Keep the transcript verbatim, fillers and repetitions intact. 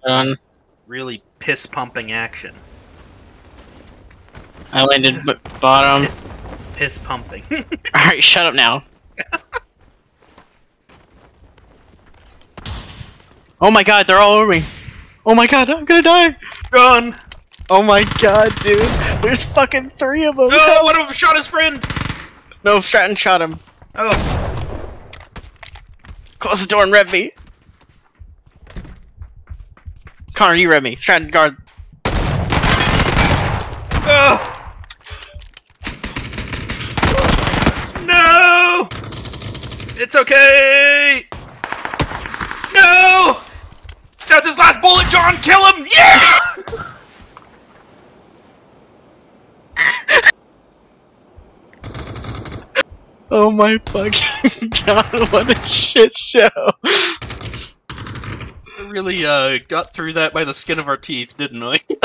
Done. Really piss-pumping action. I landed b bottom. Piss, piss pumping. Alright, shut up now. Oh my god, they're all over me. Oh my god, I'm gonna die. Run! Oh my god, dude. There's fucking three of them. Oh, one of them shot his friend! No, Stratton shot him. Oh. Close the door and rev me. Connor, you rev me. Stratton, guard. Oh! No! It's okay! No! That's his last bullet, John! Kill him! Yeah! Oh my fucking god, what a shit show! We really uh, got through that by the skin of our teeth, didn't we?